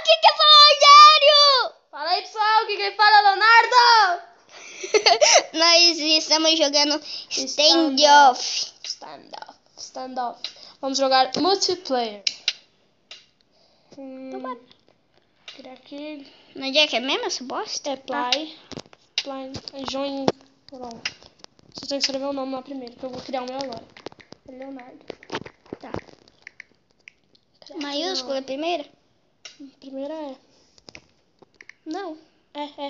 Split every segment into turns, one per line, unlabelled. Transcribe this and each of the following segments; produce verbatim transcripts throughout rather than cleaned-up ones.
que que é Rogério?
Fala aí, pessoal, que quem fala é Leonardo.
Nós estamos jogando Standoff.
Standoff. Standoff. Vamos jogar multiplayer. Hum, por aqui.
Onde é que é mesmo essa bosta?
É play. Play. É join. Pronto. Você tem que escrever o nome lá primeiro, que eu vou criar o meu agora. É Leonardo.
Tá. Maiúscula primeiro?
Primeira é. Não. É, é.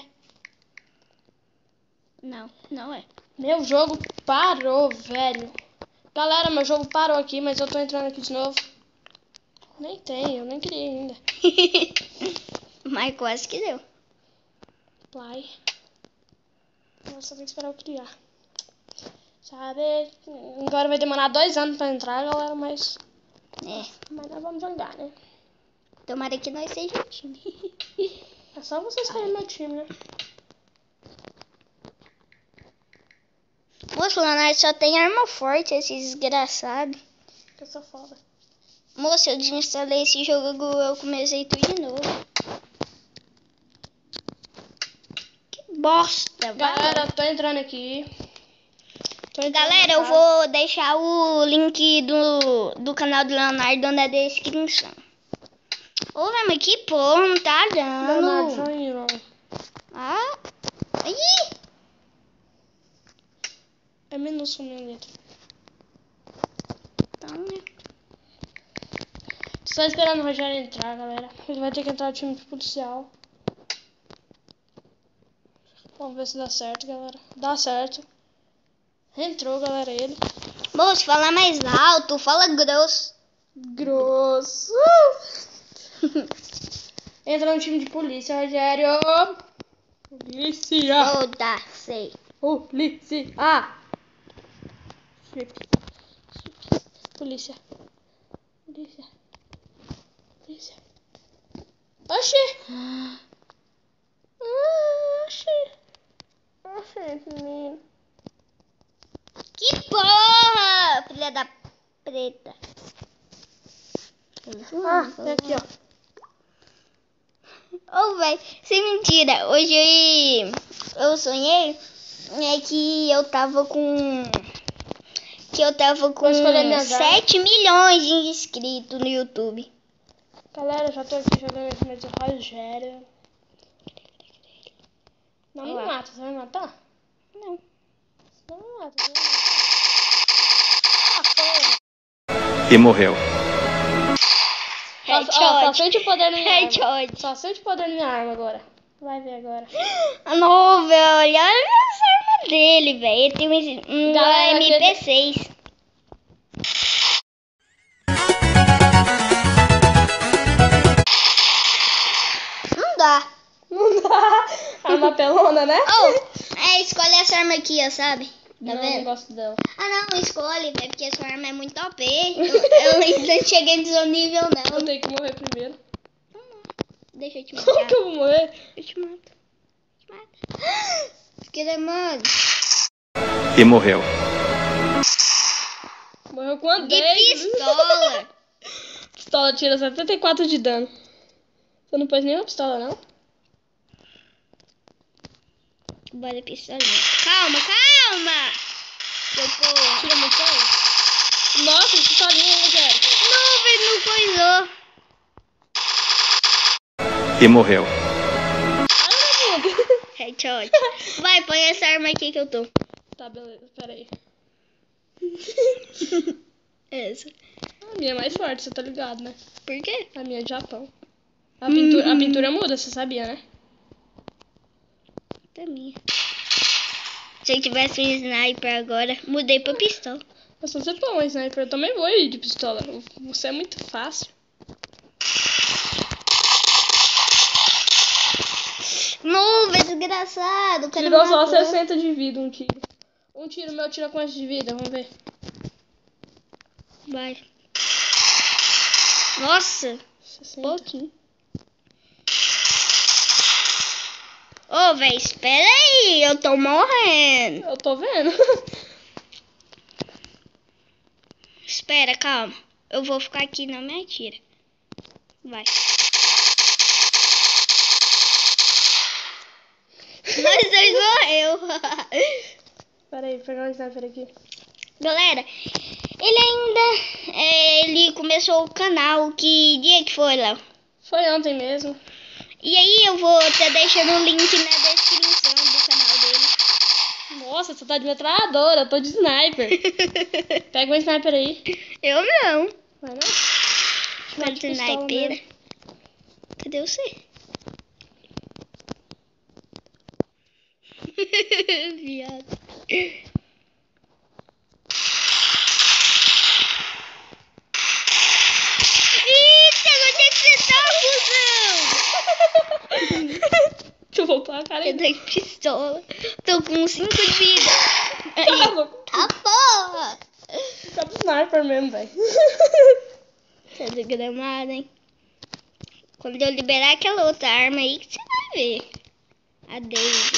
Não, não é.
Meu jogo parou, velho. Galera, meu jogo parou aqui, mas eu tô entrando aqui de novo. Nem tem, eu nem criei ainda.
Mas quase que deu.
Play. Nossa, tem que esperar eu criar. Sabe? Agora vai demorar dois anos pra entrar, galera, mas...
É.
Mas nós vamos jogar, né?
Tomara que nós seja um time.
É só vocês escolherem meu time, né?
Moço, lá nós só tem arma forte, esse desgraçado.
Eu sou foda.
Moço, eu desinstalei esse jogo, eu comecei tudo de novo. Que bosta,
Galera,
vai.
tô entrando aqui. Tô entrando
Galera, eu vou deixar o link do, do canal do Leonardo na descrição. Ô, velho, mas que porra, não tá
Leonardo,
dando.
join, não.
Ah, aí.
É minúsculo minha letra.
Então, né?
Tô só esperando o Rogério entrar, galera. Ele vai ter que entrar no time de policial. Vamos ver se dá certo, galera. Dá certo. Entrou, galera, ele.
Moço, fala mais alto, fala grosso.
Grosso. Entra no time de polícia, Rogério. Polícia.
Foda-se.
Polícia. Ah. Polícia. Polícia. Polícia. Oxi. Oxi. Oxi, menino.
Que porra, filha da preta.
Ah, é aqui, ó.
Ô, oh, velho, sem mentira, hoje eu sonhei é que eu tava com... Que eu tava com sete milhões de inscritos no YouTube.
Galera, já tô aqui jogando esse mês de Rogério. Não me mata, você vai me matar?
Não.
Não me mata, você vai me matar. Ah, porra.
E morreu.
Só, ó, só sente o poder na minha
Headshot.
arma. Só sente o poder na minha arma agora. Vai ver agora.
Não, velho, olha essa arma dele, velho. Ele tem um, um
Galera,
M P seis. Não dá.
Não dá. Arma pelona, né?
Oh, é, escolhe essa arma aqui, ó, sabe? Tá
não,
vendo?
não gosto dela.
Ah, não, escolhe, velho, porque sua arma é muito O P. Eu, eu ainda não cheguei no seu nível, não.
Eu tenho que morrer primeiro.
Deixa eu te
Como
matar.
que eu vou morrer?
Eu te mato. Eu te mato. Que mano.
E morreu.
Morreu com a
De
dez.
pistola.
Pistola tira setenta e quatro de dano. Você não pôs nenhuma pistola, não?
Bora pistolinha. Calma, calma. Seu porra.
Tira muito dano. Nossa, pistolinha, Rogério.
Não, velho, não coisou.
E morreu.
Ai, meu Deus.
Headshot. Vai, põe essa arma aqui que eu tô.
Tá, beleza, pera aí.
Essa.
A minha é mais forte, você tá ligado, né?
Por quê?
A minha é de Japão. A pintura, a pintura muda, você sabia, né?
Tá minha. Se eu tivesse um sniper agora, mudei pra pistola.
Eu sou você bom, sniper. Eu também vou ir de pistola. Você é muito fácil.
Nuvem, desgraçado.
Tirou só sessenta de vida um tiro. Um tiro meu tira quanto de vida? Vamos ver.
Vai. Nossa.
sessenta.
Pouquinho. Ô, oh, velho, espera aí. Eu tô morrendo.
Eu tô vendo.
Espera, calma. Eu vou ficar aqui, não me atira. Vai. Nós dois morreu.
Pera aí, vou pegar um sniper aqui.
Galera, ele ainda... É, ele começou o canal. Que dia que foi, Léo?
Foi ontem mesmo.
E aí eu vou estar deixando o link na descrição do canal dele.
Nossa, você tá de metralhadora, eu tô de sniper. Pega um sniper aí.
Eu não.
Vai não?
Vai de sniper. Cadê você? Viado. Eita, onde é que você tá, cuzão?
Deixa eu voltar a cara aí.
Eu tenho pistola. Tô com cinco de vida. Aí.
Tá louco.
Tá porra.
Fica do sniper mesmo, velho.
Tá desgramado, hein? Quando eu liberar aquela outra arma aí que você vai ver. A Daisy.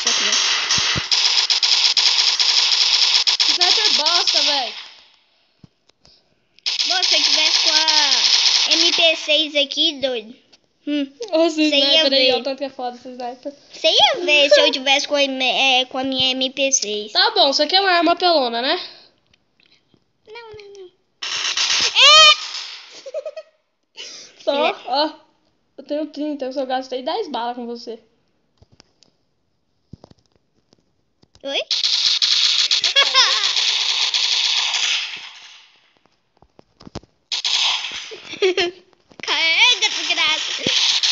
Sniper bosta, velho.
Bom, se eu tivesse com a M P seis aqui, doido. Hum.
Nossa,
Você ia
sniper aí,
ver.
olha o tanto que é foda esse sniper.
Você ia ver se eu tivesse com a, M- é, com a minha M P seis.
Tá bom, isso aqui é uma arma pelona, né?
Não, não, não.
Só, ó. Eu tenho trinta, eu só gastei dez balas com você.
Oi? Carrega, desgraça.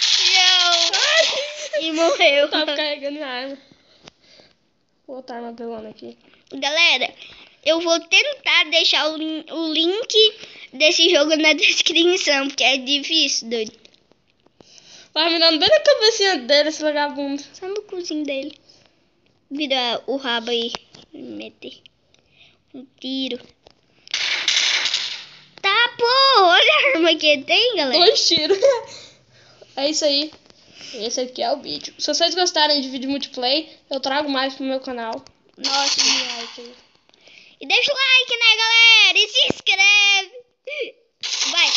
Não. E morreu.
Eu tava carregando minha arma. Vou botar a arma pelona aqui.
Galera, eu vou tentar deixar o, lin- o link desse jogo na descrição, porque é difícil, doido.
Vai mirando bem na cabecinha dele, esse vagabundo.
Só no cozinho dele. Vira o rabo aí. Meter um tiro. Tá, pô, olha a arma que tem, galera.
Dois tiros. É isso aí. Esse aqui é o vídeo. Se vocês gostarem de vídeo multiplayer, eu trago mais pro meu canal.
Nossa, like. E deixa o like, né, galera? E se inscreve. Vai.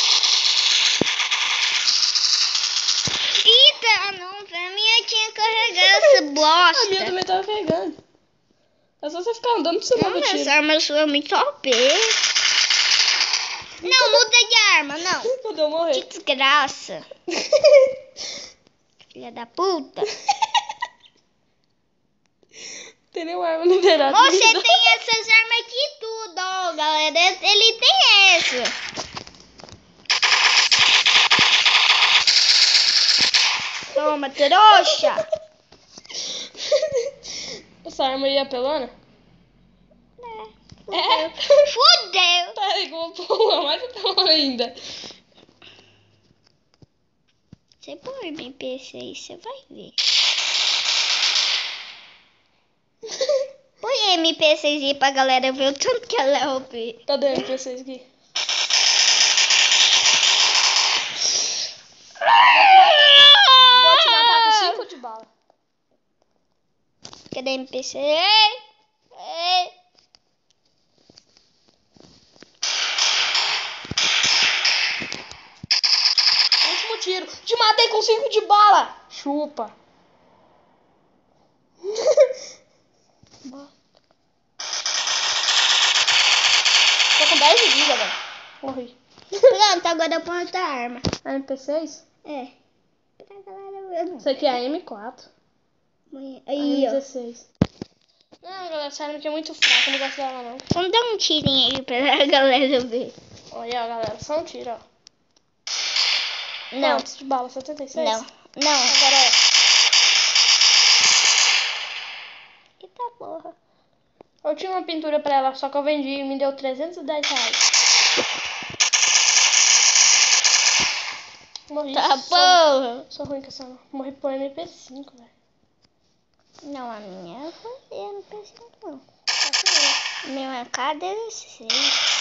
Eita, não, pra mim eu tinha que carregar essa
A minha
bosta.
também tava carregando. É só você ficar andando pra você
Não,
não tiro.
essa arma sua é muito O P. Não, muda de arma, não.
Quando eu
Que
morrer.
desgraça. Filha da puta.
Tem nenhuma arma liberada.
Você tem essas armas aqui tudo, ó, galera. Ele tem essa. Toma, trouxa.
Essa arma aí é pelona?
É.
É?
Fudeu.
Peraí, que eu vou pôr uma mais pelona ainda.
Você põe M P seis, você vai ver. Põe M P seis aí pra galera ver o tanto que ela é O P.
Cadê a M P seis aqui? Vou te matar com cinco de bala.
Cadê a M P seis? Ei, ei.
Último tiro. Te matei com cinco de bala. Chupa. Tô com dez de vida, velho. Morri.
Pronto, agora eu ponho outra arma.
A M P seis?
É. Pra galera ver.
Isso aqui é a M quatro.
Aí,
a
ó.
M dezesseis. Não, galera, essa arma aqui é muito fraca, eu não gosto dela não.
Vamos dar um tirinho aí pra galera ver.
Olha, ó, galera, só um tiro, ó.
Não,
Quantos de bala? setenta e seis?
não, não.
Agora é.
Eita porra.
Eu tinha uma pintura pra ela, só que eu vendi e me deu trezentos e dez reais. Morri.
Tá
sou,
porra.
sou ruim com essa arma. Morri por M P cinco, velho.
Não, a minha foi M P cinco, não.
Tá com
A minha é K dezesseis.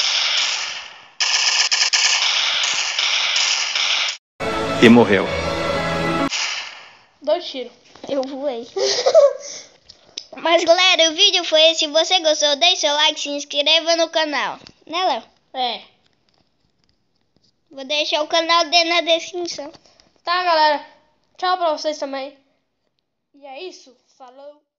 E morreu.
dois tiros.
Eu voei. Mas galera, o vídeo foi esse. Se você gostou, deixe seu like, se inscreva no canal. Né, Léo?
É.
Vou deixar o canal dele na descrição.
Tá, galera. Tchau pra vocês também. E é isso. Falou!